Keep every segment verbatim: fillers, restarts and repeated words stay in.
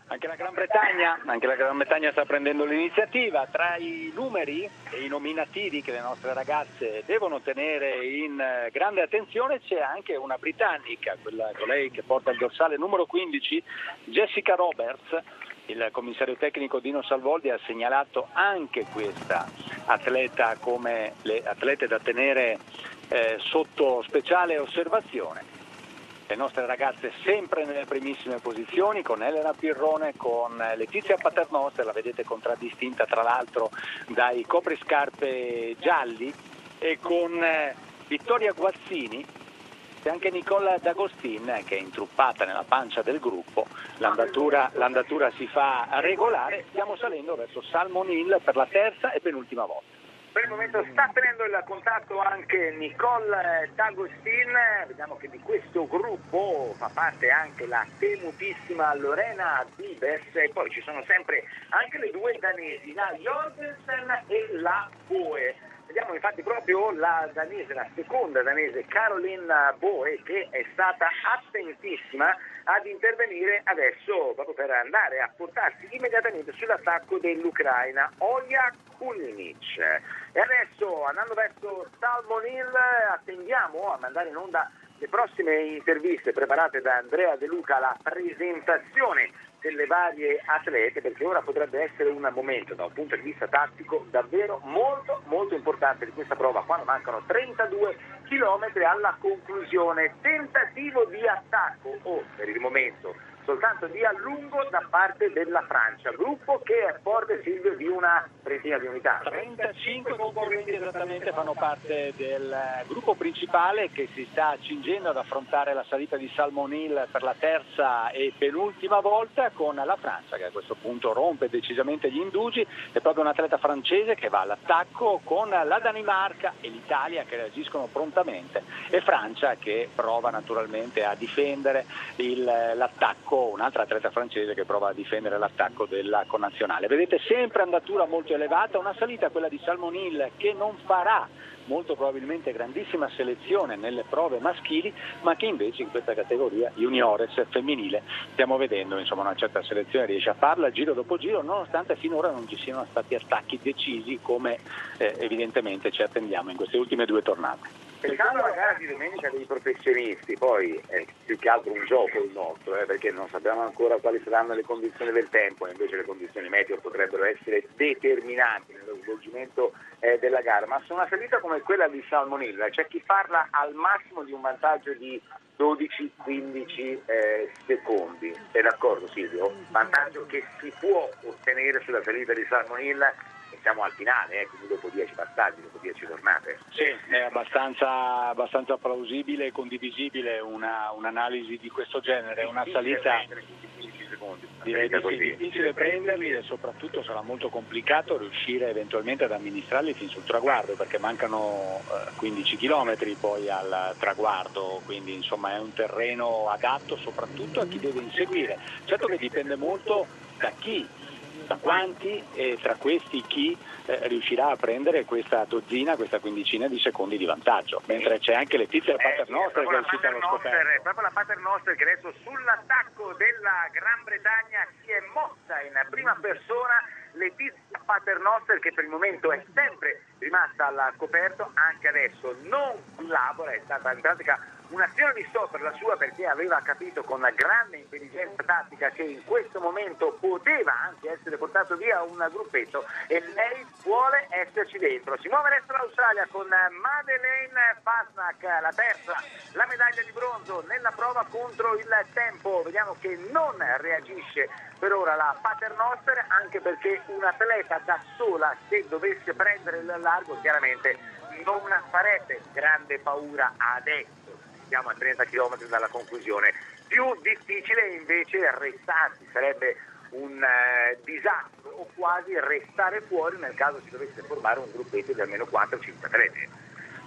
Anche la Gran Bretagna, anche la Gran Bretagna sta prendendo l'iniziativa. Tra i numeri e i nominativi che le nostre ragazze devono tenere in grande attenzione c'è anche una britannica, quella colei che porta il dorsale numero quindici, Jessica Roberts. Il commissario tecnico Dino Salvoldi ha segnalato anche questa atleta come le atlete da tenere eh, sotto speciale osservazione. Le nostre ragazze sempre nelle primissime posizioni, con Elena Pirrone, con Letizia Paternoster, la vedete contraddistinta tra l'altro dai copriscarpe gialli, e con Vittoria Guazzini e anche Nicola D'Agostin, che è intruppata nella pancia del gruppo. L'andatura, l'andatura si fa regolare, stiamo salendo verso Salmon Hill per la terza e penultima volta. Per il momento sta tenendo il contatto anche Nicole D'Agostin, vediamo che di questo gruppo fa parte anche la temutissima Lorena Bibes, e poi ci sono sempre anche le due danesi, la Jorgensen e la Boe. Vediamo infatti proprio la danese, la seconda danese, Caroline Boe, che è stata attentissima ad intervenire adesso proprio per andare a portarsi immediatamente sull'attacco dell'Ucraina, Olja Kulinic. E adesso, andando verso Salmon Hill, attendiamo a mandare in onda le prossime interviste preparate da Andrea De Luca, la presentazione delle varie atlete, perché ora potrebbe essere un momento da un punto di vista tattico davvero molto molto importante di questa prova, quando mancano trentadue chilometri alla conclusione. Tentativo di attacco o per il momento soltanto di allungo da parte della Francia, gruppo che è forte, Silvio, di una trentina di unità. trentacinque concorrenti esattamente fanno parte del gruppo principale che si sta accingendo ad affrontare la salita di Salmon Hill per la terza e penultima volta, con la Francia che a questo punto rompe decisamente gli indugi. È proprio un atleta francese che va all'attacco, con la Danimarca e l'Italia che reagiscono prontamente, e Francia che prova naturalmente a difendere il, l'attacco, un'altra atleta francese che prova a difendere l'attacco della connazionale. Vedete, sempre andatura molto elevata, una salita, quella di Salmon Hill, che non farà molto probabilmente grandissima selezione nelle prove maschili, ma che invece in questa categoria juniores femminile stiamo vedendo insomma una certa selezione, riesce a farla giro dopo giro, nonostante finora non ci siano stati attacchi decisi come eh, evidentemente ci attendiamo in queste ultime due tornate. Pensando alla gara di domenica dei professionisti, poi è più che altro un gioco il nostro, eh, perché non sappiamo ancora quali saranno le condizioni del tempo, e invece le condizioni meteo potrebbero essere determinanti nello svolgimento eh, della gara, ma su una salita come quella di Salmon Hill c'è chi parla al massimo di un vantaggio di dodici quindici eh, secondi. Sei d'accordo, Silvio? Vantaggio che si può ottenere sulla salita di Salmon Hill. Siamo al finale, eh, quindi dopo dieci passaggi, dopo dieci tornate. Sì, è abbastanza, abbastanza plausibile e condivisibile una, un'analisi di questo genere, una salita. Secondi, direi di sì, difficile prenderli, e soprattutto sarà molto complicato riuscire eventualmente ad amministrarli fin sul traguardo, perché mancano eh, quindici chilometri poi al traguardo, quindi insomma è un terreno adatto soprattutto a chi deve inseguire. Certo che dipende molto da chi, da quanti, e tra questi chi eh, riuscirà a prendere questa dozzina, questa quindicina di secondi di vantaggio, mentre c'è anche Letizia Paternoster eh, che è uscita allo scoperto. Proprio la Paternoster che adesso sull'attacco della Gran Bretagna si è mossa in prima persona. Letizia Paternoster, che per il momento è sempre rimasta al coperto, anche adesso non collabora, è stata in pratica un'azione di stop per la sua, perché aveva capito con una grande intelligenza tattica che in questo momento poteva anche essere portato via un gruppetto, e lei vuole esserci dentro. Si muove adesso l'Australia con Madeleine Fasnacht, la terza, la medaglia di bronzo nella prova contro il tempo. Vediamo che non reagisce per ora la Paternoster, anche perché un atleta da sola, se dovesse prendere il largo, chiaramente non farebbe grande paura adesso. Siamo a trenta chilometri dalla conclusione. Più difficile invece restarsi, sarebbe un eh, disastro o quasi restare fuori nel caso si dovesse formare un gruppetto di almeno quattro cinque atleti.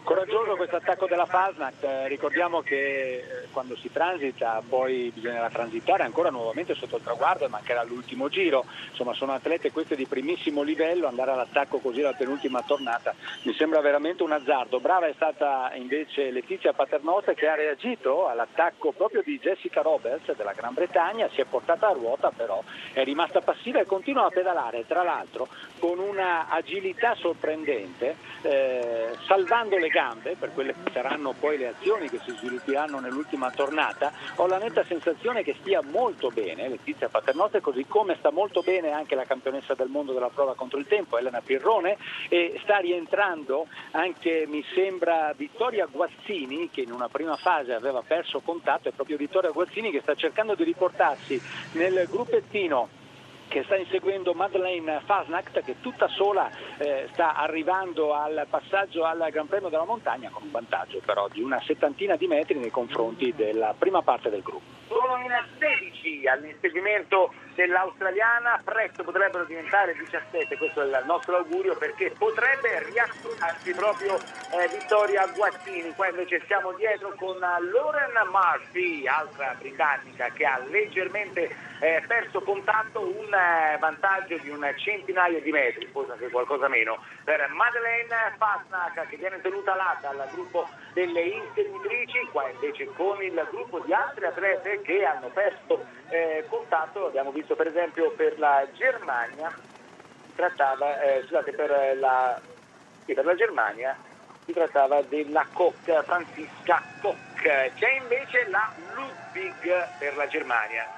Coraggioso questo attacco della Fasnacht, eh, ricordiamo che eh, quando si transita poi bisognerà transitare ancora nuovamente sotto il traguardo e mancherà l'ultimo giro, insomma sono atlete queste di primissimo livello, andare all'attacco così alla penultima tornata mi sembra veramente un azzardo. Brava è stata invece Letizia Paternotte, che ha reagito all'attacco proprio di Jessica Roberts della Gran Bretagna, si è portata a ruota però è rimasta passiva e continua a pedalare, tra l'altro con una agilità sorprendente, eh, salvando le gambe per quelle che saranno poi le azioni che si svilupperanno nell'ultima tornata. Ho la netta sensazione che stia molto bene Letizia Paternotte, così come sta molto bene anche la campionessa del mondo della prova contro il tempo Elena Pirrone, e sta rientrando anche, mi sembra, Vittoria Guazzini, che in una prima fase aveva perso contatto. È proprio Vittoria Guazzini che sta cercando di riportarsi nel gruppettino che sta inseguendo Madeleine Fasnacht, che tutta sola eh, sta arrivando al passaggio al Gran Premio della Montagna con un vantaggio però di una settantina di metri nei confronti della prima parte del gruppo. Sono in sedici all'inseguimento dell'australiana, presto potrebbero diventare diciassette, questo è il nostro augurio, perché potrebbe riassumersi proprio eh, Vittoria Guazzini. Qua invece siamo dietro con Lauren Murphy, altra britannica che ha leggermente eh, perso contatto, un eh, vantaggio di un centinaio di metri, forse anche qualcosa meno, per Madeleine Fasnacht, che viene tenuta là dal gruppo delle inseguitrici. Qua invece con il gruppo di altri atlete che hanno perso eh, contatto, abbiamo visto per esempio per la Germania, si trattava, eh, scusate, per la, sì, per la Germania si trattava della Koch, Franziska Koch. C'è invece la Ludwig per la Germania,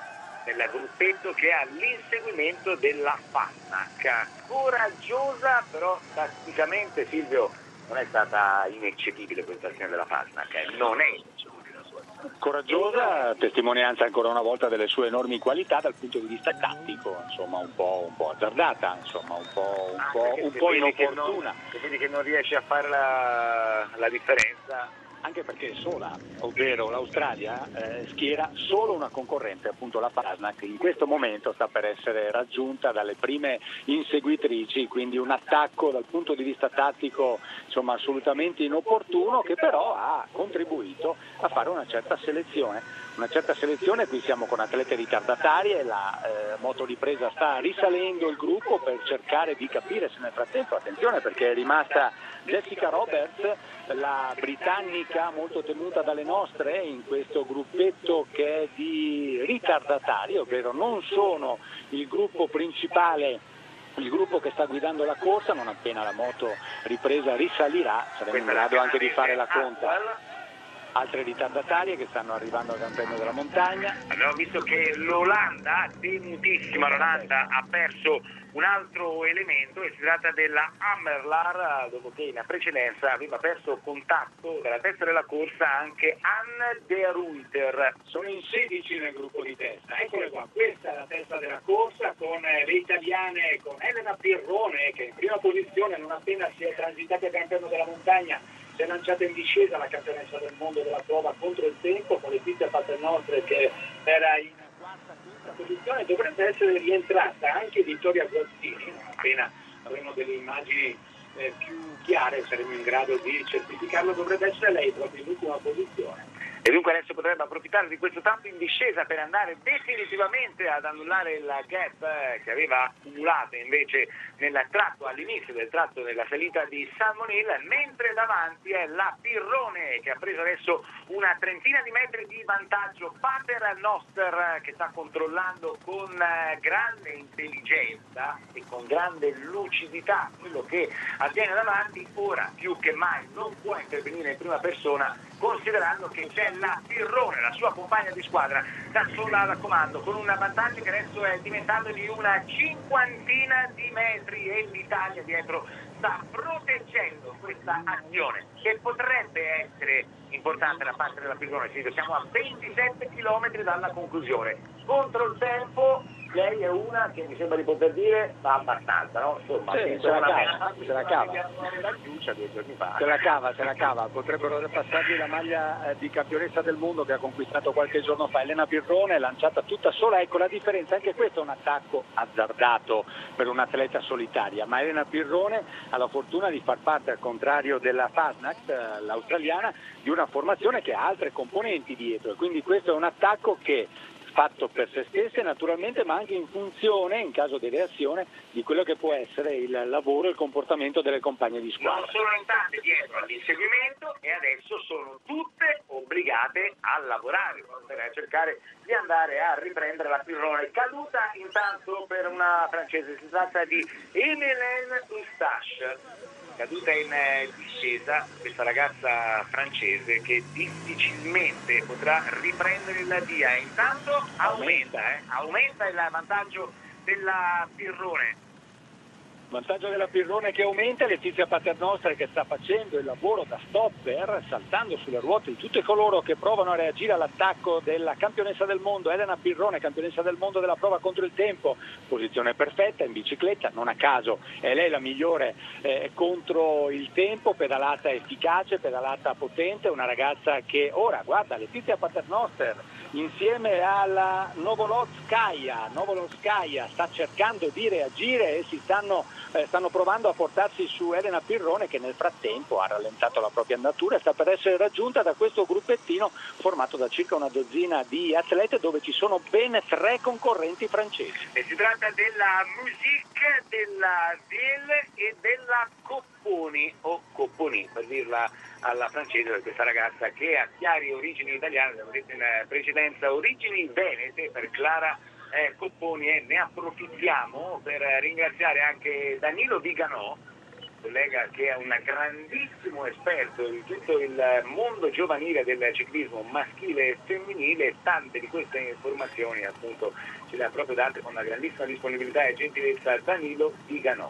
nel gruppetto che ha l'inseguimento della Fasnacht. Coraggiosa, però tatticamente, Silvio, non è stata ineccepibile questa azione della Fasnacht, eh. non è coraggiosa, testimonianza ancora una volta delle sue enormi qualità dal punto di vista tattico, insomma un po', un po' azzardata, insomma un po', un po', un po' inopportuna. Quindi che non riesce a fare la, la differenza. Anche perché è sola, ovvero l'Australia eh, schiera solo una concorrente, appunto la Fasnacht, in questo momento sta per essere raggiunta dalle prime inseguitrici, quindi un attacco dal punto di vista tattico insomma assolutamente inopportuno, che però ha contribuito a fare una certa selezione. Una certa selezione, qui siamo con atlete ritardatarie, la eh, motoripresa sta risalendo il gruppo per cercare di capire se nel frattempo, attenzione perché è rimasta Jessica Roberts, la britannica molto temuta dalle nostre in questo gruppetto che è di ritardatari, ovvero non sono il gruppo principale, il gruppo che sta guidando la corsa. Non appena la moto ripresa risalirà saremo in grado anche di fare la conta. Altre ritardatarie che stanno arrivando al Gran Premio della Montagna. Abbiamo visto che l'Olanda, temutissima l'Olanda, ha perso un altro elemento e si tratta della Hammerlar, dopo che in precedenza aveva perso contatto dalla testa della corsa anche Anne de Ruyter. Sono in sedici nel gruppo di testa, eccole qua, questa è la testa della corsa con le italiane, con Elena Pirrone che in prima posizione non appena si è transitata al Gran Premio della Montagna si è lanciata in discesa la campionessa del mondo della prova contro il tempo, con Letizia Paternotte che era in quarta, quinta posizione. Dovrebbe essere rientrata anche Vittoria Guazzini, appena avremo delle immagini eh, più chiare saremo in grado di certificarlo, dovrebbe essere lei proprio in ultima posizione. E dunque adesso potrebbe approfittare di questo tanto in discesa per andare definitivamente ad annullare il gap eh, che aveva accumulato invece nel tratto, all'inizio del tratto della salita di San Monil, mentre davanti è la Pirrone che ha preso adesso una trentina di metri di vantaggio. Paternoster che sta controllando con eh, grande intelligenza e con grande lucidità quello che avviene davanti. Ora più che mai non può intervenire in prima persona, considerando che c'è la Pirrone, la sua compagna di squadra, da sola al comando, con un vantaggio che adesso è diventato di una cinquantina di metri, e l'Italia dietro sta proteggendo questa azione che potrebbe essere importante da parte della Pirrone. Siamo a ventisette chilometri dalla conclusione. Contro il tempo lei è una che mi sembra di poter dire va abbastanza, no? Insomma, sì, se la cava, se la cava. Se la cava, se la cava. Potrebbero passargli la maglia eh, di campionessa del mondo che ha conquistato qualche giorno fa. Elena Pirrone, lanciata tutta sola, ecco la differenza, anche questo è un attacco azzardato per un'atleta solitaria, ma Elena Pirrone ha la fortuna di far parte, al contrario della Fasnacht, eh, l'australiana, di una formazione che ha altre componenti dietro, e quindi questo è un attacco che fatto per se stesse naturalmente, ma anche in funzione, in caso di reazione, di quello che può essere il lavoro e il comportamento delle compagne di squadra. Non sono entrate dietro all'inseguimento e adesso sono tutte obbligate a lavorare per cercare di andare a riprendere la Pirrone, caduta intanto per una francese. Si tratta di Emilienne Eustache, caduta in discesa, questa ragazza francese che difficilmente potrà riprendere il via. Intanto aumenta, eh, aumenta il vantaggio della Pirrone. Vantaggio della Pirrone che aumenta, Letizia Paternoster che sta facendo il lavoro da stopper, saltando sulle ruote di tutti coloro che provano a reagire all'attacco della campionessa del mondo, Elena Pirrone, campionessa del mondo della prova contro il tempo, posizione perfetta in bicicletta, non a caso è lei la migliore eh, contro il tempo, pedalata efficace, pedalata potente, una ragazza che ora, guarda, Letizia Paternoster insieme alla Novolodskaya, Novolodskaya sta cercando di reagire e si stanno Eh, stanno provando a portarsi su Elena Pirrone, che nel frattempo ha rallentato la propria andatura e sta per essere raggiunta da questo gruppettino formato da circa una dozzina di atlete, dove ci sono ben tre concorrenti francesi. E si tratta della Musique, della Ville e della Copponi, o Copponi per dirla alla francese, per questa ragazza che ha chiari origini italiane, abbiamo detto in precedenza origini venete per Clara Eh, Copponi, e ne approfittiamo per ringraziare anche Danilo Viganò, collega che è un grandissimo esperto di tutto il mondo giovanile del ciclismo maschile e femminile, e tante di queste informazioni appunto ce le ha proprio date con una grandissima disponibilità e gentilezza Danilo Viganò.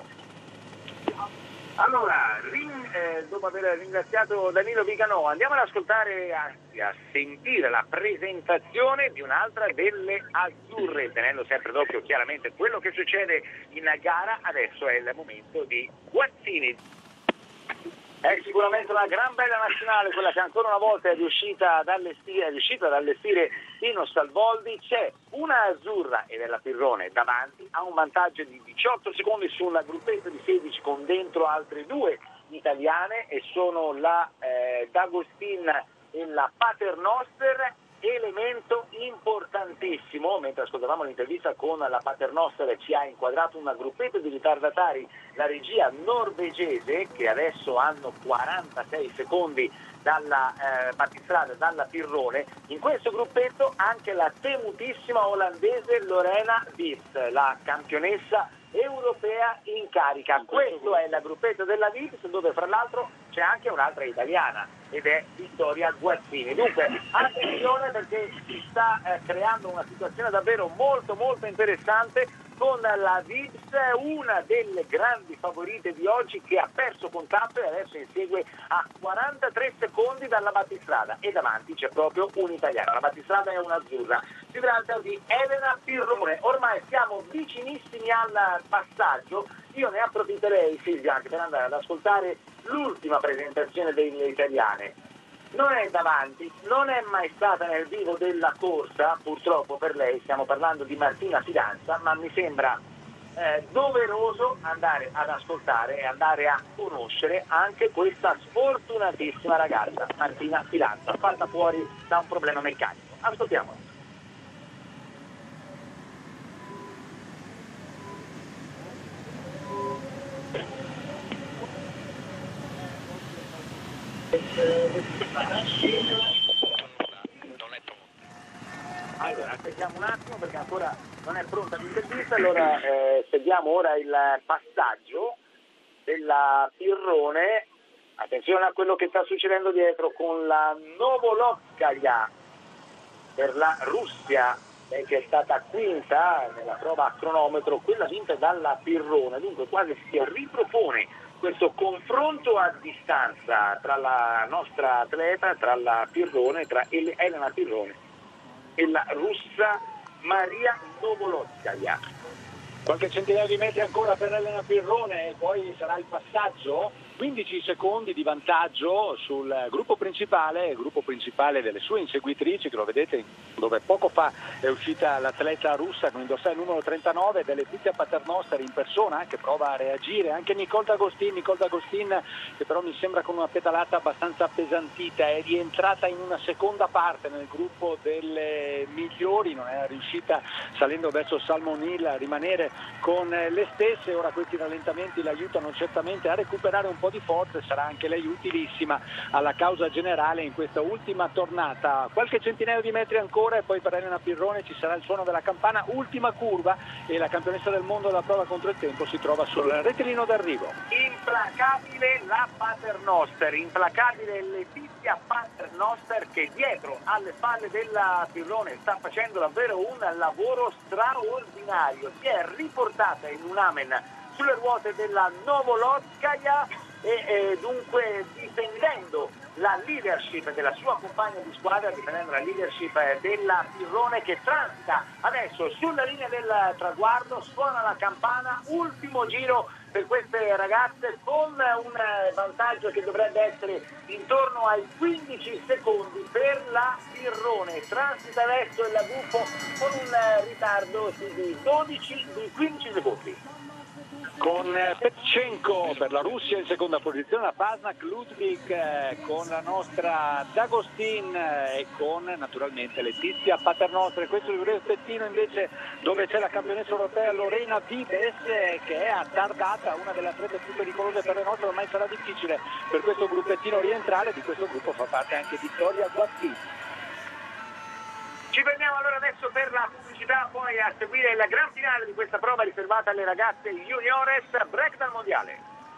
Allora, rin, eh, dopo aver ringraziato Danilo Viganò, andiamo ad ascoltare, anzi a sentire la presentazione di un'altra delle azzurre, tenendo sempre d'occhio chiaramente quello che succede in gara. Adesso è il momento di Guazzini. È sicuramente una gran bella nazionale quella che ancora una volta è riuscita ad allestire, è riuscita ad allestire Pino Salvoldi. C'è una azzurra, ed è la Pirrone, davanti, ha un vantaggio di diciotto secondi su un gruppetto di sedici con dentro altre due italiane, e sono la eh, D'Agostin e la Paternoster. Elemento importantissimo, mentre ascoltavamo l'intervista con la Paternoster ci ha inquadrato un gruppetto di ritardatari, la regia norvegese, che adesso hanno quarantasei secondi dalla eh, battistrada, dalla Pirrone. In questo gruppetto anche la temutissima olandese Lorena Wips, la campionessa europea in carica. Questo è il gruppetto della Wips, dove fra l'altro c'è anche un'altra italiana, ed è Vittoria Guazzini. Dunque attenzione, perché si sta eh, creando una situazione davvero molto molto interessante con la Wips, una delle grandi favorite di oggi, che ha perso contatto e adesso insegue a quarantatré secondi dalla battistrada, e davanti c'è proprio un'italiana, la battistrada è un'azzurra. Si tratta di Elena Pirrone. Ormai siamo vicinissimi al passaggio. Io ne approfitterei, Silvia, anche per andare ad ascoltare l'ultima presentazione delle italiane. Non è davanti, non è mai stata nel vivo della corsa, purtroppo per lei, stiamo parlando di Martina Fidanza, ma mi sembra eh, doveroso andare ad ascoltare e andare a conoscere anche questa sfortunatissima ragazza, Martina Fidanza, fatta fuori da un problema meccanico. Ascoltiamola. Allora, aspettiamo un attimo perché ancora non è pronta l'intervista. Allora eh, seguiamo ora il passaggio della Pirrone. Attenzione a quello che sta succedendo dietro con la Novolodskaya per la Russia, lei che è stata quinta nella prova a cronometro, quella vinta dalla Pirrone. Dunque quasi si ripropone questo confronto a distanza tra la nostra atleta, tra la Pirrone, tra Elena Pirrone e la russa Maria Novolodskaya. Qualche centinaio di metri ancora per Elena Pirrone e poi sarà il passaggio, quindici secondi di vantaggio sul gruppo principale, il gruppo principale delle sue inseguitrici, che lo vedete dove poco fa è uscita l'atleta russa con indossare il numero trentanove, delle Letizia Paternoster in persona che prova a reagire, anche Nicole D'Agostin, Nicole D'Agostin che però mi sembra con una pedalata abbastanza appesantita, è rientrata in una seconda parte nel gruppo delle migliori, non è riuscita salendo verso Salmon Hill a rimanere con le stesse. Ora questi rallentamenti l'aiutano certamente a recuperare un po' di forza e sarà anche lei utilissima alla causa generale in questa ultima tornata. Qualche centinaio di metri ancora e poi per Elena Pirrone ci sarà il suono della campana, ultima curva e la campionessa del mondo della prova contro il tempo si trova sul rettilineo d'arrivo. Implacabile la Paternoster, implacabile Letizia Paternoster che dietro alle spalle della Pirrone sta facendo davvero un lavoro straordinario, si è riportata in un amen sulle ruote della Novolodskaya e eh, dunque difendendo la leadership della sua compagna di squadra, difendendo la leadership della Pirrone che transita adesso sulla linea del traguardo, suona la campana, ultimo giro per queste ragazze con un vantaggio che dovrebbe essere intorno ai quindici secondi per la Pirrone, transita adesso il buffo con un ritardo di dodici, di quindici secondi. Con Petchenko per la Russia in seconda posizione, la Pasnak, Ludwig eh, con la nostra D'Agostin eh, e con naturalmente Letizia Paternoster. Questo è il gruppettino invece dove c'è la campionessa europea Lorena Vives eh, che è attardata, una delle atlete più pericolose per le nostre, ormai sarà difficile per questo gruppettino rientrare, di questo gruppo fa parte anche Vittoria Guattini. Ci fermiamo allora adesso per la pubblicità, poi a seguire il gran finale di questa prova riservata alle ragazze juniores, break dal mondiale.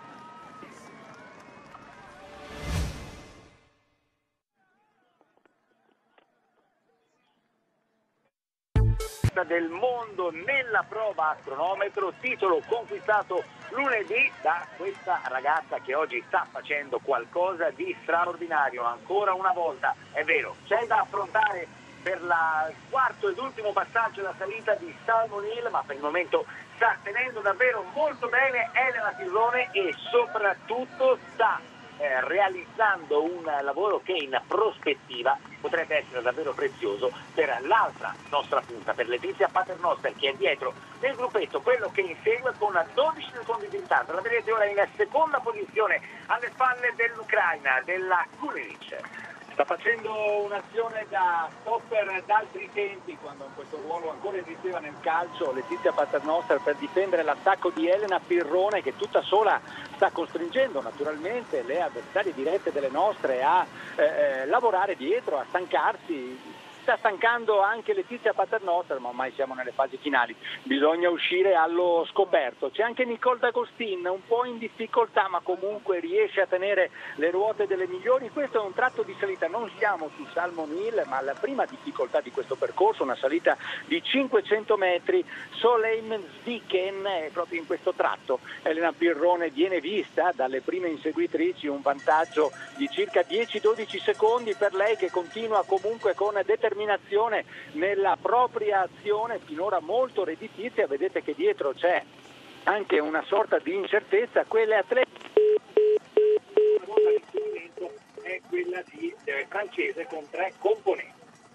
Del mondo nella prova a cronometro, titolo conquistato lunedì da questa ragazza che oggi sta facendo qualcosa di straordinario. Ancora una volta, è vero, c'è da affrontare per la quarto ed ultimo passaggio la salita di Salmon Hill, ma per il momento sta tenendo davvero molto bene Elena Pirrone e soprattutto sta eh, realizzando un lavoro che in prospettiva potrebbe essere davvero prezioso per l'altra nostra punta, per Letizia Paternoster che è dietro nel gruppetto, quello che insegue con dodici secondi di ritardo. La vedete ora in seconda posizione alle spalle dell'Ucraina, della Kulinic. Sta facendo un'azione da stopper d'altri tempi, quando in questo ruolo ancora esisteva nel calcio, Letizia Paternoster, per difendere l'attacco di Elena Pirrone che tutta sola sta costringendo naturalmente le avversarie dirette delle nostre a eh, lavorare dietro, a stancarsi. Sta stancando anche Letizia Paternoster, ma ormai siamo nelle fasi finali, bisogna uscire allo scoperto. C'è anche Nicole D'Agostin, un po' in difficoltà, ma comunque riesce a tenere le ruote delle migliori. Questo è un tratto di salita, non siamo su Salmon Hill, ma la prima difficoltà di questo percorso, una salita di cinquecento metri, Solheim-Zwicken è proprio in questo tratto. Elena Pirrone viene vista dalle prime inseguitrici, un vantaggio di circa dieci dodici secondi per lei che continua comunque con determinazione nella propria azione finora molto redditizia. Vedete che dietro c'è anche una sorta di incertezza, quelle atlete la volta di riferimento è quella di eh, francese con tre componenti.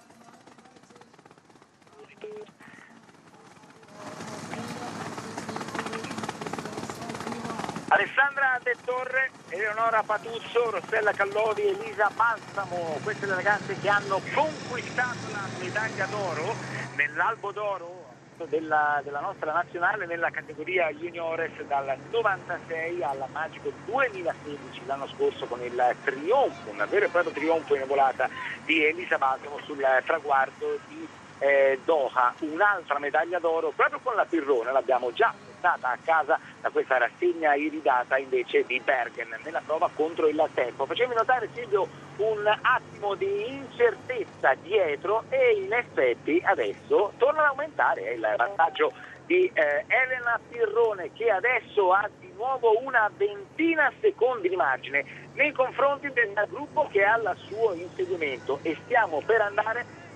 Alessandra De Torre, Eleonora Patuzzo, Rossella Callovi, Elisa Balsamo, queste le ragazze che hanno conquistato la medaglia d'oro nell'albo d'oro della, della nostra nazionale nella categoria juniores dal novantasei al magico duemilasedici, l'anno scorso, con il trionfo, un vero e proprio trionfo in volata di Elisa Balsamo sul traguardo di eh, Doha. Un'altra medaglia d'oro proprio con la Pirrone, l'abbiamo già portata a casa da questa rassegna iridata invece di Bergen nella prova contro il tempo. Facevi notare, Silvio, un attimo di incertezza dietro e in effetti adesso torna ad aumentare il vantaggio di eh, Elena Pirrone, che adesso ha di nuovo una ventina secondi di margine nei confronti del gruppo che ha al suo inseguimento, e stiamo per andare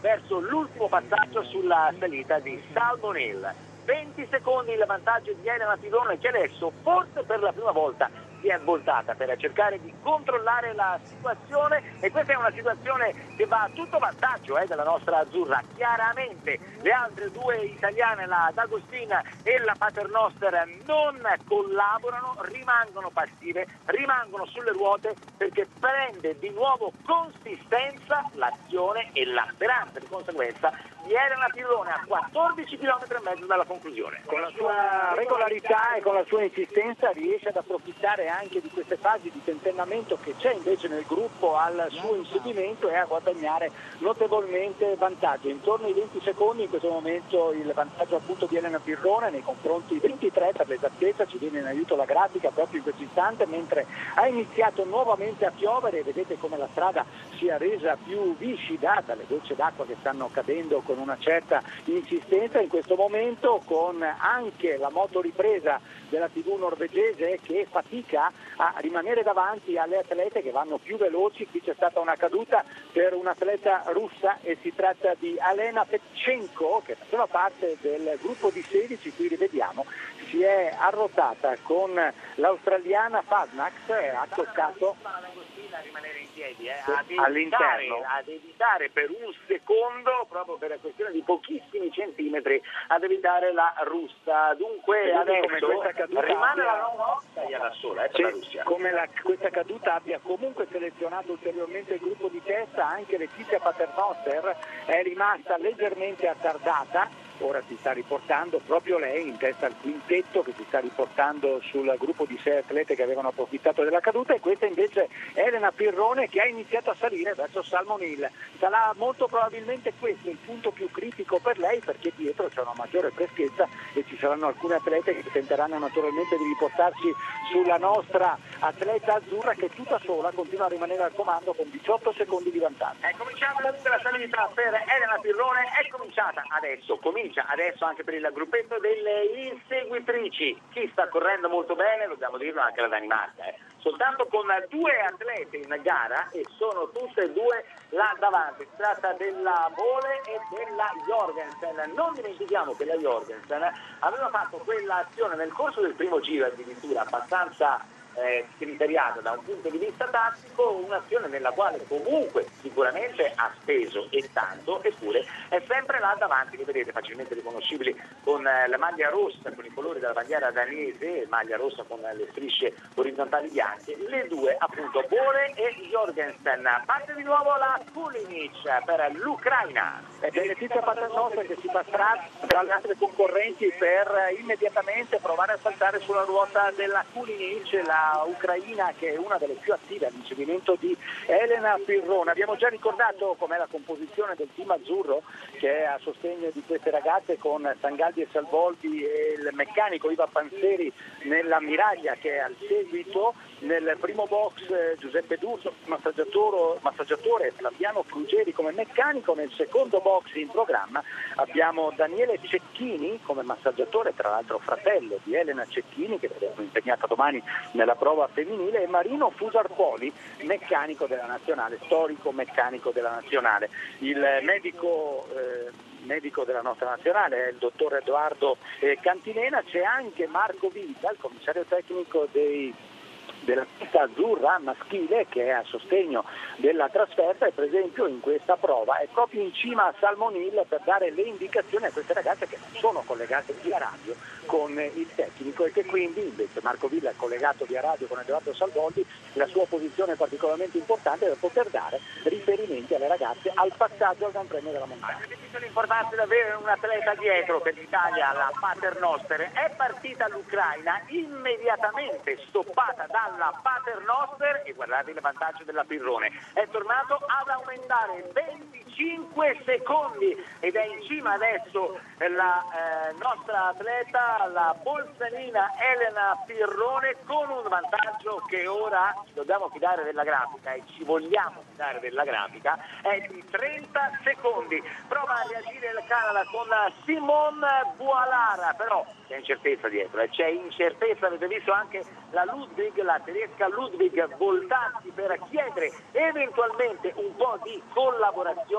verso l'ultimo passaggio sulla salita di Salmon Hill. venti secondi il vantaggio di Elena Pirrone, che adesso forse per la prima volta si è voltata per cercare di controllare la situazione, e questa è una situazione che va a tutto vantaggio eh, della nostra azzurra. Chiaramente le altre due italiane, la D'Agostin e la Paternoster, non collaborano, rimangono passive, rimangono sulle ruote, perché prende di nuovo consistenza l'azione e la speranza di conseguenza di Elena Pirrone a quattordici chilometri e mezzo dalla conclusione. Con la sua regolarità e con la sua insistenza riesce ad approfittare anche di queste fasi di tentennamento che c'è invece nel gruppo al suo inseguimento e a guadagnare notevolmente vantaggio. Intorno ai venti secondi in questo momento il vantaggio appunto di Elena Pirrone nei confronti ventitré per l'esattezza, ci viene in aiuto la grafica proprio in questo istante, mentre ha iniziato nuovamente a piovere e vedete come la strada sia resa più viscida dalle gocce d'acqua che stanno cadendo con una certa insistenza in questo momento, con anche la motoripresa della tivù norvegese che fatica a rimanere davanti alle atlete che vanno più veloci. Qui c'è stata una caduta per un'atleta russa e si tratta di Alena Petchenko, che faceva parte del gruppo di sedici, qui rivediamo, si è arrotata con l'australiana Fasnax e ha toccato a rimanere in piedi, eh, ad, all'interno, evitare, ad evitare per un secondo, proprio per la questione di pochissimi centimetri, ad evitare la russa. Dunque Vedete adesso come questa caduta rimane abbia... la non da sola eh, per sì, la Russia. Come la, questa caduta abbia comunque selezionato ulteriormente il gruppo di testa, anche Letizia Paternoster è rimasta leggermente attardata. Ora si sta riportando proprio lei in testa al quintetto che si sta riportando sul gruppo di sei atlete che avevano approfittato della caduta, e questa invece è Elena Pirrone che ha iniziato a salire verso Salmon Hill. Sarà molto probabilmente questo il punto più critico per lei, perché dietro c'è una maggiore freschezza e ci saranno alcune atlete che tenteranno naturalmente di riportarsi sulla nostra atleta azzurra, che tutta sola continua a rimanere al comando con diciotto secondi di vantaggio. È cominciata la salita per Elena Pirrone, è cominciata adesso, comincia adesso anche per il gruppetto delle inseguitrici. Chi sta correndo molto bene, dobbiamo dirlo, anche la Danimarca, eh. soltanto con due atlete in gara e sono tutte e due là davanti. Si tratta della Bole e della Jorgensen. Non dimentichiamo che la Jorgensen aveva fatto quell'azione nel corso del primo giro, addirittura abbastanza Eh, criteriata da un punto di vista tattico, un'azione nella quale comunque sicuramente ha speso e tanto, eppure è sempre là davanti, che vedete facilmente riconoscibili con eh, la maglia rossa, con i colori della bandiera danese, maglia rossa con le strisce orizzontali bianche, le due appunto Bole e Jorgensen. Parte di nuovo la Kulinic per l'Ucraina. Ed è Letizia Paternoster che si passerà tra le altre concorrenti per immediatamente provare a saltare sulla ruota della Kulinic, la ucraina, che è una delle più attive all'inseguimento di Elena Pirrone. Abbiamo già ricordato com'è la composizione del team azzurro, che è a sostegno di queste ragazze con Sangaldi e Salvoldi e il meccanico Iva Panzeri nell'ammiraglia che è al seguito. Nel primo box eh, Giuseppe D'Urso, massaggiatore, massaggiatore Flaviano Frugeri come meccanico. Nel secondo box in programma abbiamo Daniele Cecchini come massaggiatore, tra l'altro fratello di Elena Cecchini, che vedremo impegnata domani nella prova femminile, e Marino Fusarpoli, meccanico della nazionale, storico meccanico della nazionale. Il medico eh, medico della nostra nazionale è il dottor Edoardo eh, Cantinena. C'è anche Marco Vita, il commissario tecnico dei della pista azzurra maschile, che è a sostegno della trasferta, e per esempio in questa prova è proprio in cima a Salmon Hill per dare le indicazioni a queste ragazze che non sono collegate via radio con il tecnico, e che quindi invece Marco Villa è collegato via radio con Edoardo Salvoldi. La sua posizione è particolarmente importante per poter dare riferimenti alle ragazze al passaggio al Gran Premio della Montagna. L'importanza di avere un atleta dietro per l'Italia, la Paternoster. È partita l'Ucraina, immediatamente stoppata dalla Paternoster, e guardate il vantaggio della Pirrone, è tornato ad aumentare venticinque secondi ed è in cima adesso la eh, nostra atleta, la bolzanina Elena Pirrone, con un vantaggio che ora ci dobbiamo fidare della grafica e ci vogliamo fidare della grafica, è di trenta secondi. Prova a reagire il Canada con Simone Bualara, però c'è incertezza dietro, eh. c'è incertezza, avete visto anche la Ludwig, la tedesca Ludwig voltarsi per chiedere eventualmente un po' di collaborazione.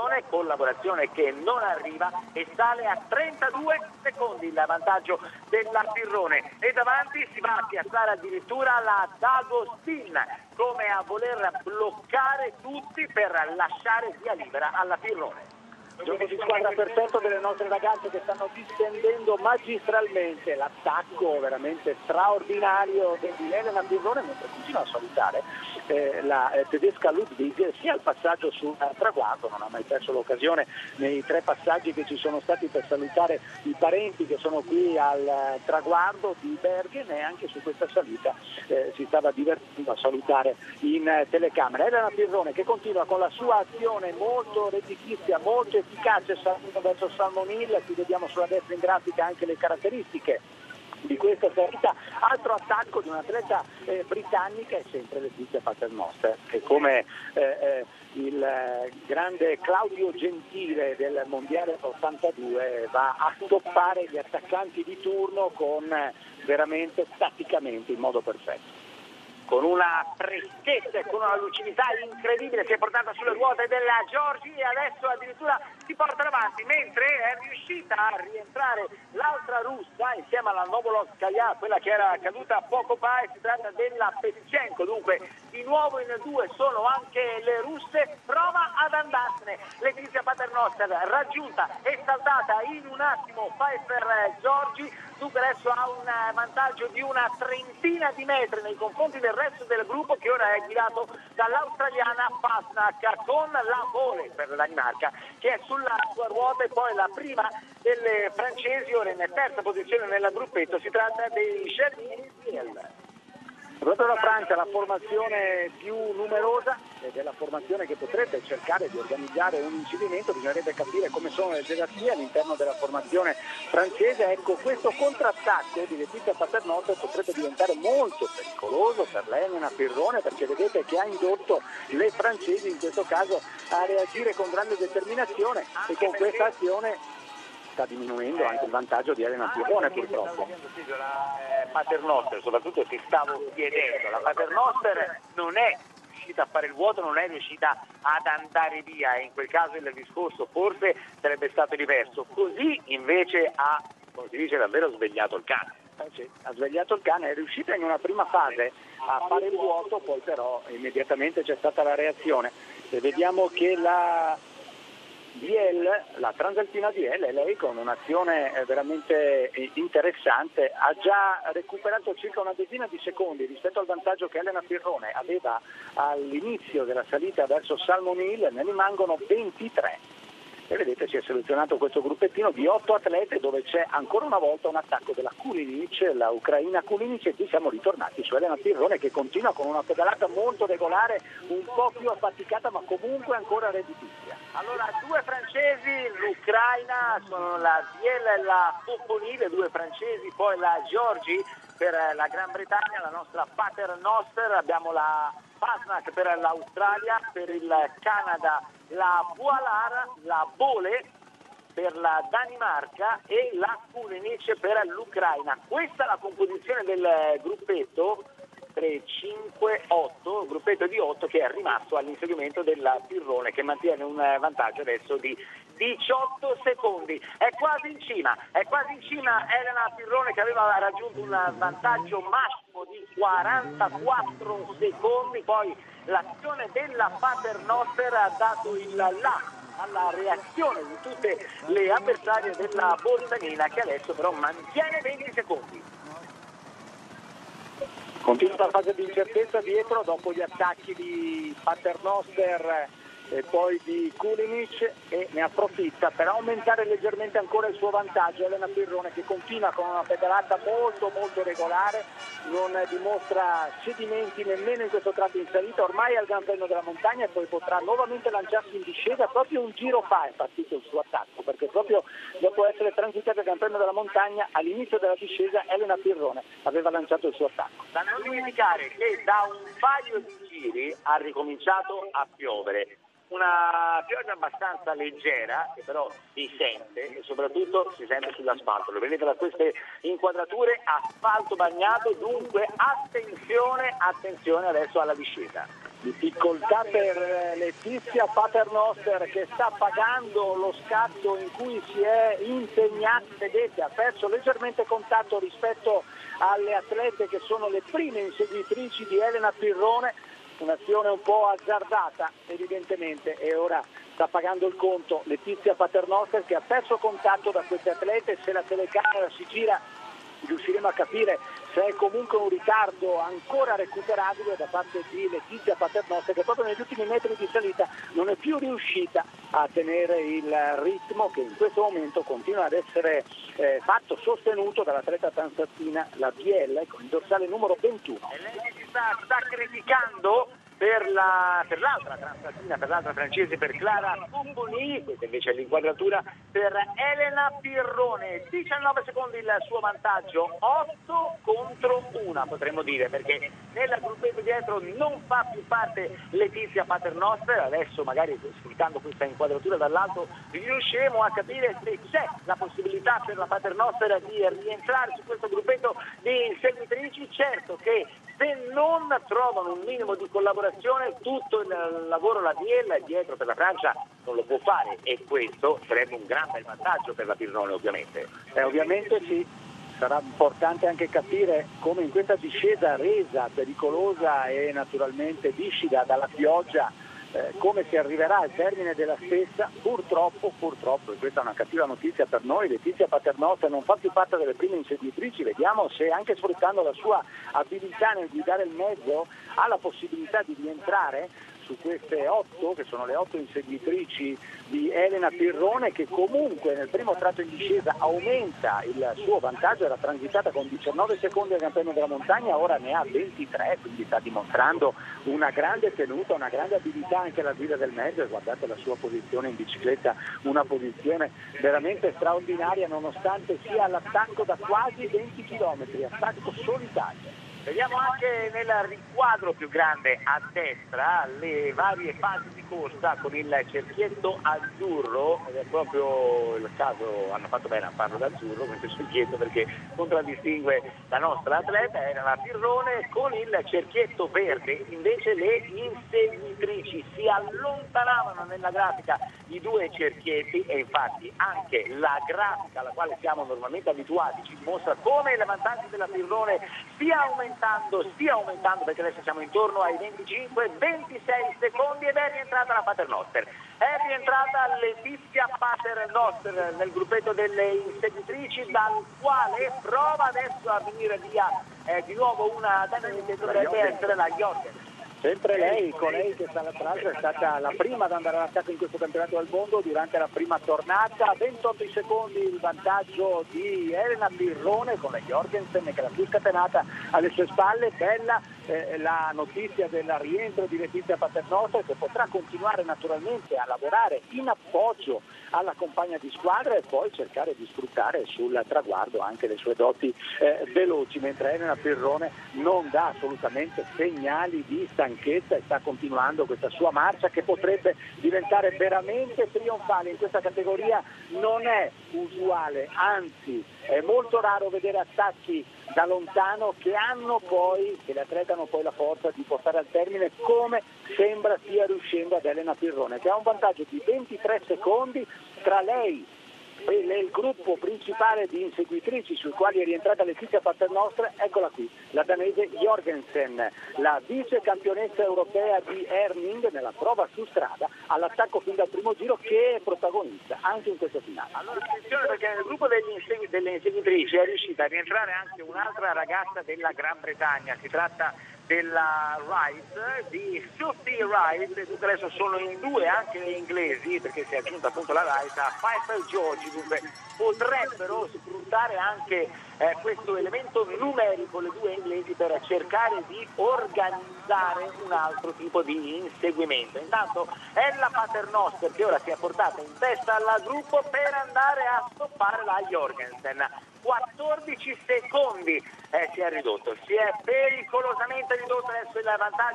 collaborazione, collaborazione che non arriva e sale a trentadue secondi il vantaggio della Pirrone, e davanti si va a piazzare addirittura la D'Agostin come a voler bloccare tutti per lasciare via libera alla Pirrone. Gioco di squadra perfetto delle nostre ragazze che stanno distendendo magistralmente l'attacco veramente straordinario di Elena Pirrone, mentre continua a salutare eh, la eh, tedesca Ludwig sia al passaggio sul traguardo. Non ha mai perso l'occasione nei tre passaggi che ci sono stati per salutare i parenti che sono qui al eh, traguardo di Bergen, e anche su questa salita eh, si stava divertendo a salutare in eh, telecamera. Elena Pirrone che continua con la sua azione molto redditizia, molto efficace salendo verso Salmonil. Qui vediamo sulla destra in grafica anche le caratteristiche di questa salita. Altro attacco di un'atleta eh, britannica è sempre Letizia Paternoster, che come eh, eh, il eh, grande Claudio Gentile del mondiale ottantadue va a stoppare gli attaccanti di turno con eh, veramente tatticamente in modo perfetto. Con una freschezza e con una lucidità incredibile si è portata sulle ruote della Giorgi e adesso addirittura si porta avanti, mentre è riuscita a rientrare l'altra russa insieme alla Novolovskaya, quella che era caduta poco fa, e si tratta della Petchenko. Dunque di nuovo in due sono anche le russe, prova ad andarsene Letizia Paternoster, raggiunta e saltata in un attimo Pfeiffer Giorgi. Dunque adesso ha un vantaggio di una trentina di metri nei confronti del resto del gruppo, che ora è guidato dall'australiana Pasnak, con la Vole per la Danimarca che è sulla sua ruota, e poi la prima delle francesi ora in terza posizione nel gruppetto. Si tratta dei Cherny Viel. Proprio la Francia, la formazione più numerosa, ed è la formazione che potrebbe cercare di organizzare un incidimento. Bisognerebbe capire come sono le gerarchie all'interno della formazione francese. Ecco, questo contrattacco di Letizia Paternoster potrebbe diventare molto pericoloso per Elena Pirrone, perché vedete che ha indotto le francesi in questo caso a reagire con grande determinazione, e con questa azione sta diminuendo anche il vantaggio di Elena Pirrone, purtroppo. La Paternoster, soprattutto si stavo chiedendo, la Paternoster non è riuscita a fare il vuoto, non è riuscita ad andare via, e in quel caso il discorso forse sarebbe stato diverso. Così invece ha, come si dice, davvero svegliato il cane. Eh sì, ha svegliato il cane, è riuscita in una prima fase a fare il vuoto, poi però immediatamente c'è stata la reazione. E vediamo che la Viel, la transalpina Viel, lei con un'azione veramente interessante ha già recuperato circa una decina di secondi rispetto al vantaggio che Elena Pirrone aveva all'inizio della salita verso Salmonil. Ne rimangono ventitré. E vedete, si è selezionato questo gruppettino di otto atlete, dove c'è ancora una volta un attacco della Kulinic, la ucraina Kulinic, e qui siamo ritornati su Elena Pirrone che continua con una pedalata molto regolare, un po' più affaticata ma comunque ancora redditizia. Allora, due francesi, l'Ucraina, sono la Viel e la Poponi, le due francesi, poi la Giorgi per la Gran Bretagna, la nostra Paternoster, abbiamo la Pasnak per l'Australia, per il Canada la Voilar, la Vole per la Danimarca e la Kulinic per l'Ucraina. Questa è la composizione del gruppetto tre, cinque, otto, gruppetto di otto che è rimasto all'inseguimento della Pirrone, che mantiene un vantaggio adesso di diciotto secondi. È quasi in cima, è quasi in cima Elena Pirrone, che aveva raggiunto un vantaggio massimo di quarantaquattro secondi, poi l'azione della Paternoster ha dato il là alla reazione di tutte le avversarie della Bolzanina, che adesso però mantiene venti secondi. Continua la fase di incertezza dietro dopo gli attacchi di Paternoster e poi di Kulinic, e ne approfitta per aumentare leggermente ancora il suo vantaggio Elena Pirrone, che continua con una pedalata molto molto regolare, non dimostra cedimenti nemmeno in questo tratto in salita, ormai è al Gran Premio della Montagna e poi potrà nuovamente lanciarsi in discesa. Proprio un giro fa è partito il suo attacco, perché proprio dopo essere transitata al Gran Premio della Montagna all'inizio della discesa Elena Pirrone aveva lanciato il suo attacco. Da non dimenticare che da un paio di giri ha ricominciato a piovere. Una pioggia abbastanza leggera, che però si sente, e soprattutto si sente sull'asfalto. Lo vedete da queste inquadrature, asfalto bagnato, dunque attenzione, attenzione adesso alla discesa. Difficoltà per Letizia Paternoster, che sta pagando lo scatto in cui si è impegnata. Vedete, ha perso leggermente contatto rispetto alle atlete che sono le prime inseguitrici di Elena Pirrone, un'azione un po' azzardata evidentemente, e ora sta pagando il conto Letizia Paternoster, che ha perso contatto da queste atlete. Se la telecamera si gira riusciremo a capire se è comunque un ritardo ancora recuperabile da parte di Letizia Paternoster, che proprio negli ultimi metri di salita non è più riuscita a tenere il ritmo che in questo momento continua ad essere eh, fatto, sostenuto dall'atleta transalpina, la Biella, con il dorsale numero ventuno. E lei si sta sacrificando per, la, per l'altra transalpina, per l'altra francese, per Clara Pupponi. Questa invece è l'inquadratura per Elena Pirrone. diciannove secondi il suo vantaggio, otto contro uno potremmo dire, perché nel gruppetto dietro non fa più parte Letizia Paternoster. Adesso magari sfruttando questa inquadratura dall'alto riusciremo a capire se c'è la possibilità per la Paternoster di rientrare su questo gruppetto di inseguitrici. Certo che se non trovano un minimo di collaborazione, tutto il lavoro la Biella dietro per la Francia non lo può fare, e questo sarebbe un gran bel vantaggio per la Pirrone, ovviamente. Eh, ovviamente sì, sarà importante anche capire come in questa discesa resa pericolosa e naturalmente viscida dalla pioggia, eh, come si arriverà al termine della stessa. Purtroppo, purtroppo, e questa è una cattiva notizia per noi, Letizia Paternoster non fa più parte delle prime inseguitrici. Vediamo se anche sfruttando la sua abilità nel guidare il mezzo ha la possibilità di rientrare su queste otto, che sono le otto inseguitrici di Elena Pirrone, che comunque nel primo tratto in discesa aumenta il suo vantaggio. Era transitata con diciannove secondi al campionato della montagna, ora ne ha ventitré, quindi sta dimostrando una grande tenuta, una grande abilità anche alla guida del mezzo, e guardate la sua posizione in bicicletta, una posizione veramente straordinaria nonostante sia all'attacco da quasi venti chilometri, attacco solitario. Vediamo anche nel riquadro più grande a destra le varie fasi di corsa con il cerchietto azzurro, ed è proprio il caso, hanno fatto bene a farlo d'azzurro questo cerchietto, perché contraddistingue la nostra atleta, era la Pirrone. Con il cerchietto verde invece le inseguitrici si allontanavano nella grafica i due cerchietti, e infatti anche la grafica alla quale siamo normalmente abituati ci dimostra come il vantaggio della Pirrone stia aumentando stia aumentando perché adesso siamo intorno ai venticinque ventisei secondi, ed è rientrata la Paternoster. È rientrata Letizia Paternoster nel gruppetto delle inseguitrici, dal quale prova adesso a venire via eh, di nuovo una danese, dovrebbe essere la Jorgen. Sempre lei, con lei che tra l'altro è stata la prima ad andare all'attacco in questo campionato del mondo durante la prima tornata. ventotto secondi il vantaggio di Elena Pirrone, con la Jorgensen che è la più scatenata alle sue spalle. Bella eh, la notizia del rientro di Letizia Paternoster, che potrà continuare naturalmente a lavorare in appoggio alla compagna di squadra e poi cercare di sfruttare sul traguardo anche le sue doti eh, veloci, mentre Elena Pirrone non dà assolutamente segnali di stanchezza e sta continuando questa sua marcia, che potrebbe diventare veramente trionfale. In questa categoria non è usuale, anzi è molto raro vedere attacchi da lontano che hanno poi, che le atlete hanno poi la forza di portare al termine, come sembra stia riuscendo ad Elena Pirrone, che ha un vantaggio di ventitré secondi tra lei e il gruppo principale di inseguitrici sul quale è rientrata Letizia Paternoster. Eccola qui, la danese Jorgensen, la vice campionessa europea di Herning nella prova su strada, all'attacco fin dal primo giro, che è protagonista anche in questo finale. Allora attenzione, perché nel gruppo degli insegui, delle inseguitrici è riuscita a rientrare anche un'altra ragazza della Gran Bretagna. Si tratta della Wright, di Sophie Wright. Dunque adesso sono in due anche le inglesi, perché si è aggiunta appunto la Wright a Pfeiffer George. Dunque potrebbero sfruttare anche eh, questo elemento numerico le due inglesi per cercare di organizzare un altro tipo di inseguimento. Intanto è la Paternoster che ora si è portata in testa al gruppo per andare a stoppare la Jorgensen. quattordici secondi eh, si è ridotto, si è pericolosamente ridotto adesso il vantaggio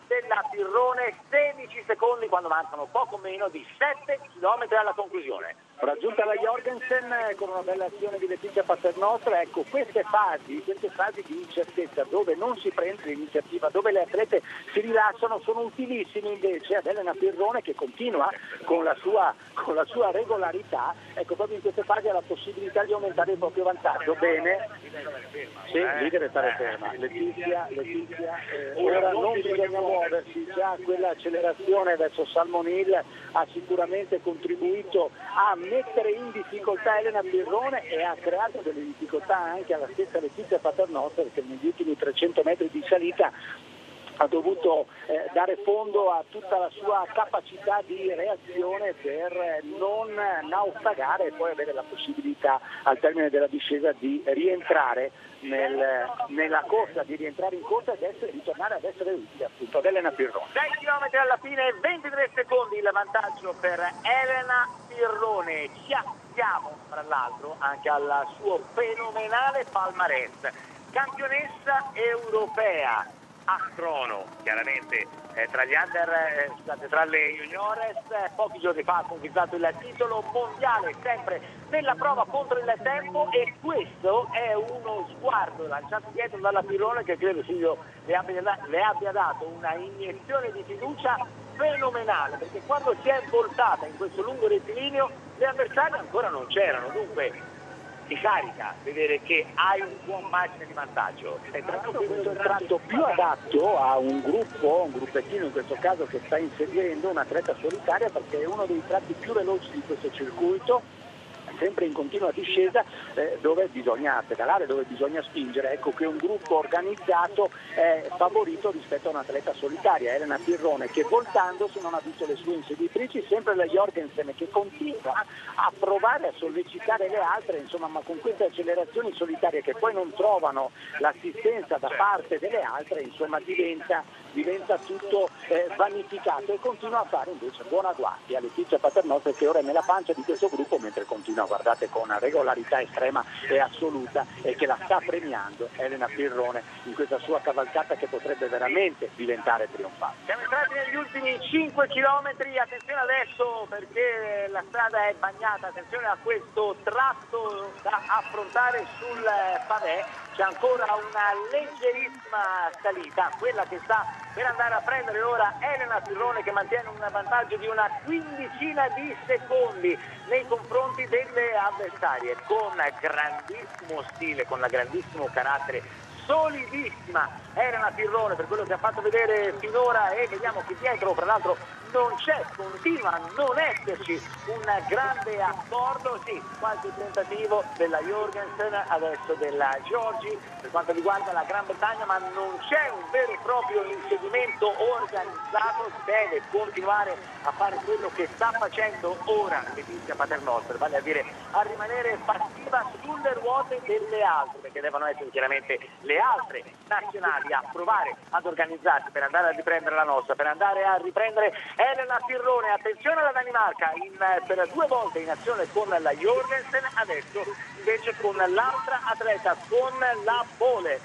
della Pirrone, sedici secondi quando mancano poco meno di sette chilometri alla conclusione. Raggiunta la Jorgensen con una bella azione di Letizia Paternoster. Ecco, queste fasi, queste fasi di incertezza dove non si prende l'iniziativa, dove le atlete si rilassano, sono utilissime invece ad Elena Pirrone, che continua con la sua, con la sua regolarità. Ecco, proprio in queste fasi ha la possibilità di aumentare il proprio vantaggio. Bene, sì, lì deve stare ferma. Letizia, Letizia eh, ora non bisogna muoversi, già quella accelerazione verso Salmon Hill ha sicuramente contribuito a mettere in difficoltà Elena Pirrone e ha creato delle difficoltà anche alla stessa Letizia Paternoster, che negli ultimi trecento metri di salita ha dovuto eh, dare fondo a tutta la sua capacità di reazione per non naufragare e poi avere la possibilità al termine della discesa di rientrare nel, nella corsa, di rientrare in corsa ed essere, di tornare ad essere utile appunto ad Elena Pirrone. sei chilometri alla fine, ventitré secondi il vantaggio per Elena Pirrone. Ci assistiamo tra l'altro anche al suo fenomenale palmarès, campionessa europea a crono, chiaramente eh, tra gli under, eh, scusate, tra le juniores, eh, pochi giorni fa ha conquistato il titolo mondiale sempre nella prova contro il tempo, e questo è uno sguardo lanciato dietro dalla Pirrone che credo Silvio le abbia, le abbia dato una iniezione di fiducia fenomenale, perché quando si è voltata in questo lungo rettilineo le avversarie ancora non c'erano, dunque ti carica vedere che hai un buon margine di vantaggio. È proprio questo il tratto più adatto a un gruppo, un gruppettino in questo caso che sta inseguendo un'atleta solitaria, perché è uno dei tratti più veloci di questo circuito, sempre in continua discesa, eh, dove bisogna pedalare, dove bisogna spingere. Ecco che un gruppo organizzato è favorito rispetto a un'atleta solitaria, Elena Pirrone, che voltandosi non ha visto le sue inseguitrici, sempre la Jorgensen che continua a provare a sollecitare le altre, insomma, ma con queste accelerazioni solitarie che poi non trovano l'assistenza da parte delle altre, insomma diventa, diventa tutto eh, vanificato, e continua a fare invece buona guardia Letizia Paternoster, che ora è nella pancia di questo gruppo, mentre continua, guardate, con regolarità estrema e assoluta, e che la sta premiando Elena Pirrone in questa sua cavalcata che potrebbe veramente diventare trionfale. Siamo entrati negli ultimi cinque chilometri, attenzione adesso perché la strada è bagnata, attenzione a questo tratto da affrontare sul pavè, c'è ancora una leggerissima salita, quella che sta per andare a prendere ora Elena Pirrone, che mantiene un vantaggio di una quindicina di secondi nei confronti delle avversarie, con grandissimo stile, con la grandissimo carattere, solidissima Elena Pirrone per quello che ha fatto vedere finora, e vediamo che dietro fra l'altro non c'è, continua a non esserci un grande accordo, sì, qualche tentativo della Jorgensen, adesso della Giorgi per quanto riguarda la Gran Bretagna, ma non c'è un vero e proprio inseguimento organizzato. Deve continuare a fare quello che sta facendo ora Letizia Paternoster, vale a dire a rimanere passiva sulle ruote delle altre, perché devono essere chiaramente le altre nazionali a provare ad organizzarsi per andare a riprendere la nostra, per andare a riprendere Elena Pirrone. Attenzione alla Danimarca in, per due volte in azione con la Jorgensen, adesso invece con l'altra atleta, con la Bole.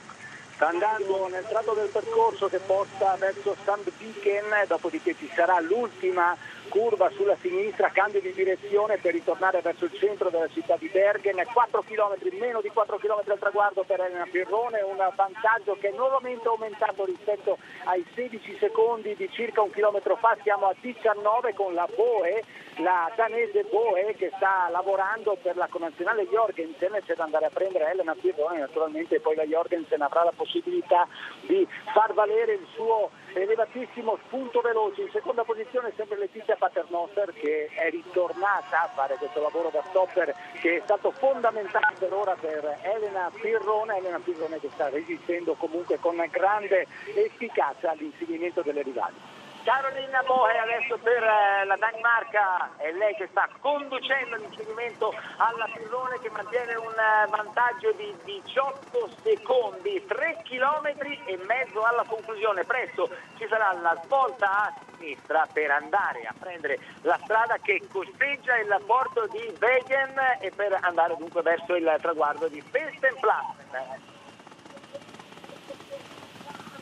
Sta andando nel tratto del percorso che porta verso Sandviken, dopodiché ci sarà l'ultima curva sulla sinistra, cambio di direzione per ritornare verso il centro della città di Bergen, quattro chilometri, meno di quattro chilometri al traguardo per Elena Pirrone, un vantaggio che è nuovamente aumentato rispetto ai sedici secondi di circa un chilometro fa, siamo a diciannove con la Boe, la danese Boe, che sta lavorando per la connazionale Jorgensen, c'è da andare a prendere Elena Pirrone naturalmente, e poi la Jorgensen avrà la possibilità di far valere il suo elevatissimo spunto veloce. In seconda posizione sempre Letizia Paternoster, che è ritornata a fare questo lavoro da stopper che è stato fondamentale per ora per Elena Pirrone, Elena Pirrone che sta resistendo comunque con grande efficacia all'inseguimento delle rivali. Carolina Boe adesso per la Danimarca, è lei che sta conducendo l'inseguimento alla Pirrone, che mantiene un vantaggio di diciotto secondi, tre chilometri e mezzo alla conclusione. Presto ci sarà la svolta a sinistra per andare a prendere la strada che costeggia il porto di Wegen e per andare dunque verso il traguardo di Festenplassen.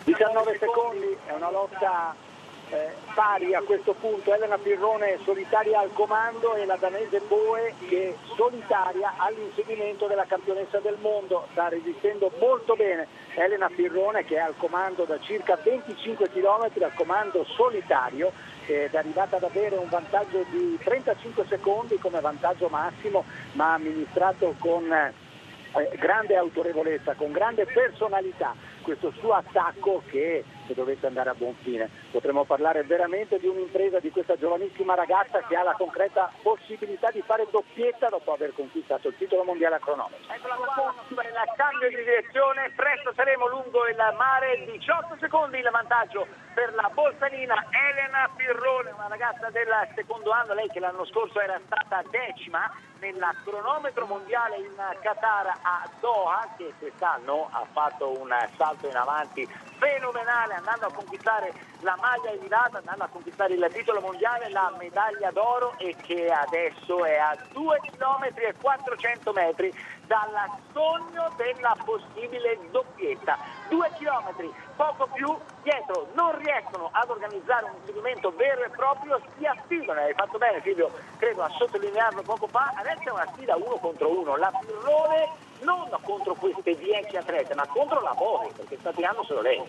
diciannove secondi, è una lotta eh, pari a questo punto. Elena Pirrone solitaria al comando e la danese Boe che solitaria all'inseguimento della campionessa del mondo. Sta resistendo molto bene Elena Pirrone, che è al comando da circa venticinque chilometri, al comando solitario, ed è arrivata ad avere un vantaggio di trentacinque secondi come vantaggio massimo, ma amministrato con eh, grande autorevolezza, con grande personalità questo suo attacco che, se dovesse andare a buon fine, potremmo parlare veramente di un'impresa di questa giovanissima ragazza che ha la concreta possibilità di fare doppietta dopo aver conquistato il titolo mondiale a cronometro. Eccola qua, il cambio di direzione, presto saremo lungo il mare, diciotto secondi il vantaggio per la bolzanina Elena Pirrone, una ragazza del secondo anno, lei che l'anno scorso era stata decima nel cronometro mondiale in Qatar a Doha, che quest'anno ha fatto un salto in avanti fenomenale, andando a conquistare la maglia elevata, andando a conquistare il titolo mondiale, la medaglia d'oro, e che adesso è a due chilometri e quattrocento metri dal sogno della possibile doppietta. Due chilometri, poco più, dietro non riescono ad organizzare un inseguimento vero e proprio, si affidano, hai fatto bene Silvio, credo a sottolinearlo poco fa, adesso è una sfida uno contro uno, la Pirrone non contro queste dieci atlete, ma contro la Boe, perché sta tirando solo lei.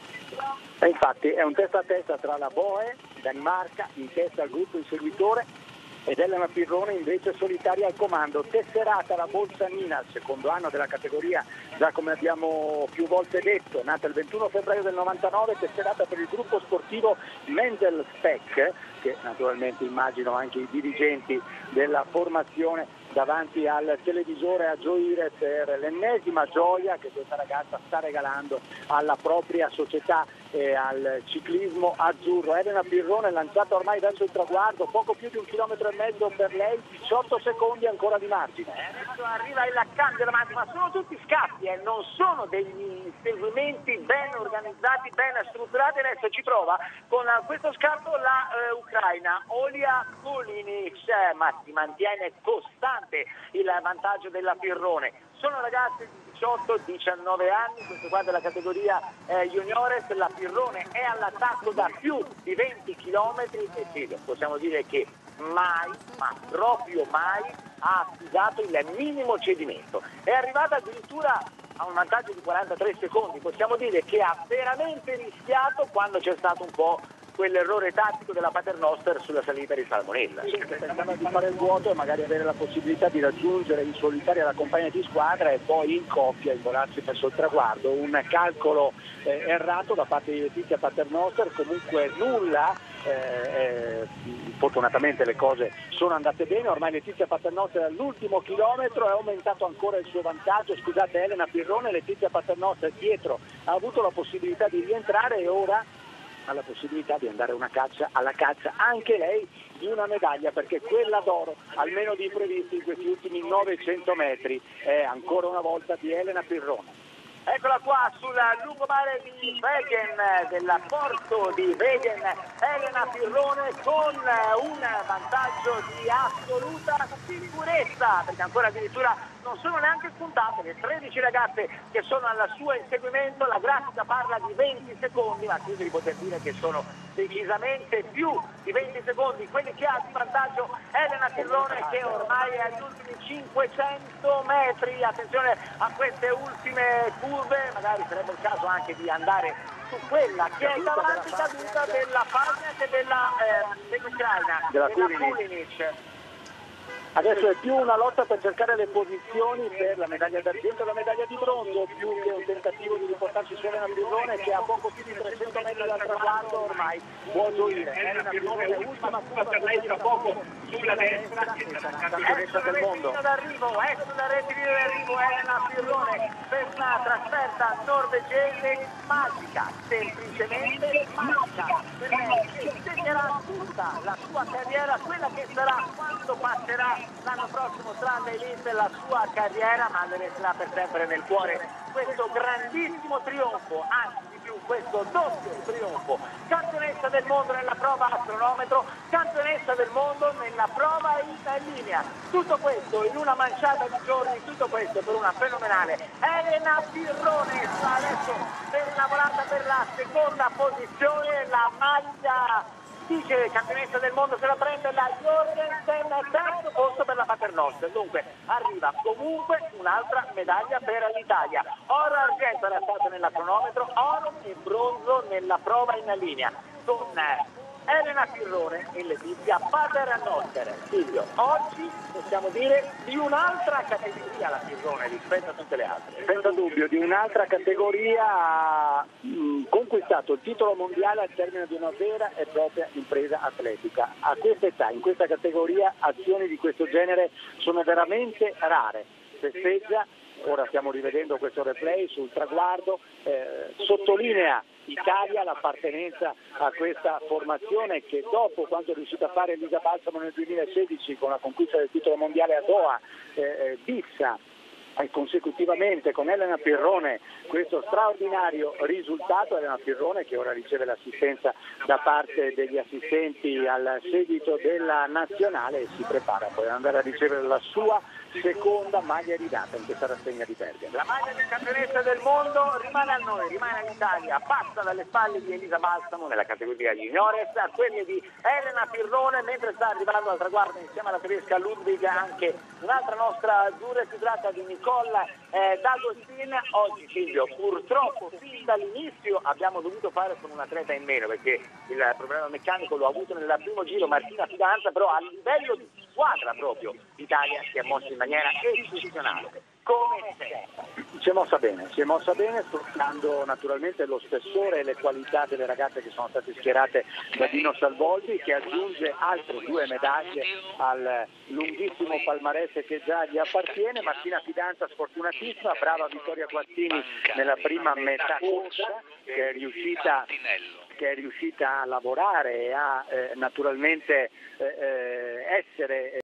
E infatti è un testa a testa tra la Boe, Danimarca, in testa al gruppo inseguitore, ed Elena Pirrone invece solitaria al comando. Tesserata la bolzanina al secondo anno della categoria, già come abbiamo più volte detto, nata il ventuno febbraio del novantanove, tesserata per il gruppo sportivo Mendel Spec, che naturalmente immagino anche i dirigenti della formazione davanti al televisore a gioire per l'ennesima gioia che questa ragazza sta regalando alla propria società e al ciclismo azzurro. Elena Pirrone lanciata ormai verso il traguardo, poco più di un chilometro e mezzo per lei, diciotto secondi ancora di margine. Adesso arriva il cambio davanti, ma sono tutti scatti, eh, non sono degli inseguimenti ben organizzati, ben strutturati. Adesso ci prova con questo scatto la eh, Ucraina, Olia Kulinic, eh, ma si mantiene costante il vantaggio della Pirrone. Sono ragazzi di diciotto diciannove anni, questo qua della categoria eh, juniores. La Pirrone è all'attacco da più di venti chilometri e sì, possiamo dire che mai, ma proprio mai, ha affidato il minimo cedimento. È arrivata addirittura a un vantaggio di quarantatré secondi, possiamo dire che ha veramente rischiato quando c'è stato un po' quell'errore tattico della Paternoster sulla salita di Salmonella. Sì, che pensava di fare il vuoto e magari avere la possibilità di raggiungere in solitaria la compagna di squadra e poi in coppia involarsi verso il traguardo. Un calcolo eh, errato da parte di Letizia Paternoster, comunque nulla, eh, eh, fortunatamente le cose sono andate bene, ormai Letizia Paternoster all'ultimo chilometro è aumentato ancora il suo vantaggio. Scusate, Elena Pirrone, Letizia Paternoster dietro ha avuto la possibilità di rientrare e ora ha la possibilità di andare una caccia, alla caccia anche lei di una medaglia, perché quella d'oro, almeno di previsti in questi ultimi novecento metri, è ancora una volta di Elena Pirrone. Eccola qua sul lungomare di Wegen, del porto di Wegen, Elena Pirrone con un vantaggio di assoluta sicurezza, perché ancora addirittura non sono neanche spuntate le tredici ragazze che sono al suo inseguimento. La grafica parla di venti secondi, ma credo di poter dire che sono decisamente più di venti secondi quelli che ha di vantaggio Elena Pirrone, che ormai è agli ultimi cinquecento metri. Attenzione a queste ultime curve, magari sarebbe il caso anche di andare su quella che è davanti caduta della Farnet e della eh, dell'Ucraina, della Kulinic. Adesso è più una lotta per cercare le posizioni per la medaglia d'argento e la medaglia di bronzo, più che un tentativo di riportarci su Elena Pirrone, che a poco più di trecento metri dal traguardo ormai può gioire. Elena Pirrone è ultima curva, tra poco sulla destra, e sarà campionessa del mondo. D'arrivo, ecco la rettilineo d'arrivo Elena Pirrone per una trasferta norvegese magica, semplicemente magica, per lei che segnerà tutta la sua carriera, quella che sarà quando passerà l'anno prossimo tra le elite la sua carriera, ma le resterà per sempre nel cuore questo grandissimo trionfo, anzi di più questo doppio trionfo, campionessa del mondo nella prova a cronometro, campionessa del mondo nella prova in linea. Tutto questo in una manciata di giorni, tutto questo per una fenomenale Elena Pirrone sta adesso per la volata per la seconda posizione, la maglia vice campionessa del mondo se la prende la Jorgensen, terzo posto per la Paternoster. Dunque arriva comunque un'altra medaglia per l'Italia, oro e argento era stato nella cronometro, oro e bronzo nella prova in linea con Elena Pirrone e Letizia Paternoster. Silvio, oggi possiamo dire di un'altra categoria la Pirrone rispetto a tutte le altre. Senza dubbio, di un'altra categoria ha mh, conquistato il titolo mondiale al termine di una vera e propria impresa atletica. A questa età, in questa categoria, azioni di questo genere sono veramente rare. Festeggia, ora stiamo rivedendo questo replay sul traguardo, eh, sottolinea Italia l'appartenenza a questa formazione che dopo quanto è riuscita a fare Elisa Balsamo nel duemilasedici con la conquista del titolo mondiale a Doha, eh, fissa e consecutivamente con Elena Pirrone questo straordinario risultato. Elena Pirrone che ora riceve l'assistenza da parte degli assistenti al seguito della nazionale e si prepara poi ad andare a ricevere la sua seconda maglia ridata in questa rassegna di Bergamo. La maglia di campionessa del mondo rimane a noi, rimane all'Italia, passa dalle spalle di Elisa Balsamo nella categoria juniores a quelle di Elena Pirrone, mentre sta arrivando al traguardo insieme alla tedesca Ludwig anche un'altra nostra azzurra. Si tratta di Nicole eh, D'Agostin. Oggi Silvio purtroppo fin dall'inizio abbiamo dovuto fare con un atleta in meno perché il problema meccanico lo ha avuto nel primo giro Martina Fidanza, però a livello di squadra proprio l'Italia si è mossa in maniera eccezionale. Come sempre. Si è mossa bene, si è mossa bene sfruttando naturalmente lo spessore e le qualità delle ragazze che sono state schierate da Dino Salvoldi, che aggiunge altre due medaglie al lunghissimo palmarès che già gli appartiene. Martina Fidanza sfortunatissima, brava Vittoria Guazzini nella prima metà corsa che è riuscita che è riuscita a lavorare e a eh, naturalmente eh, essere